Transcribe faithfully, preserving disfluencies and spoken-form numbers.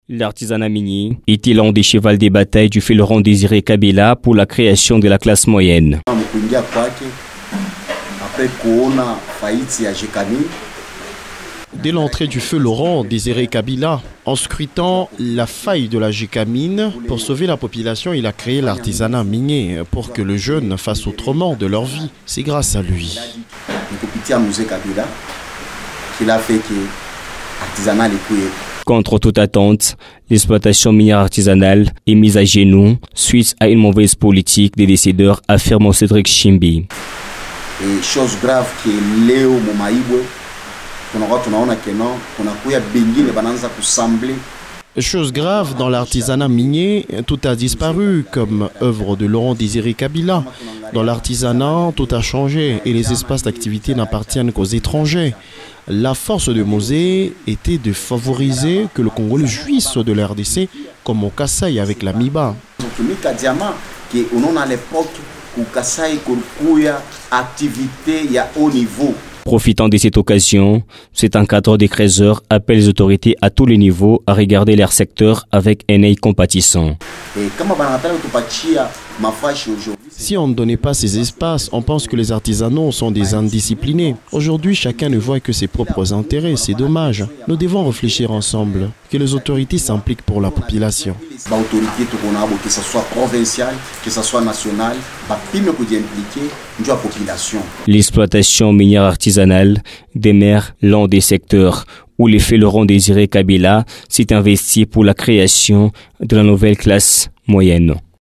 L'artisanat minier était l'un des chevals des batailles du Laurent Désiré Kabila pour la création de la classe moyenne. Dès l'entrée du feu Laurent Désiré Kabila, en scrutant la faille de la Gécamine, pour sauver la population, il a créé l'artisanat minier pour que les jeunes fassent autrement de leur vie. C'est grâce à lui. Contre toute attente, l'exploitation minière artisanale est mise à genoux suite à une mauvaise politique des décideurs, affirme Cédric Chimbi. Et chose grave que Léo Momaïbwe, Chose grave, dans l'artisanat minier, tout a disparu, comme œuvre de Laurent Désiré Kabila. Dans l'artisanat, tout a changé et les espaces d'activité n'appartiennent qu'aux étrangers. La force de Mosée était de favoriser que le Congolais jouisse de l'R D C, comme au Kasaï avec la Miba. Profitant de cette occasion, cet encadreur des créateurs appelle les autorités à tous les niveaux à regarder leur secteur avec un œil compatissant. Si on ne donnait pas ces espaces, on pense que les artisanaux sont des indisciplinés. Aujourd'hui, chacun ne voit que ses propres intérêts. C'est dommage. Nous devons réfléchir ensemble, que les autorités s'impliquent pour la population. Que ce soit provincial, que ce soit national, l'exploitation minière artisanale demeure l'un des secteurs où le Laurent Désiré Kabila s'est investi pour la création de la nouvelle classe moyenne.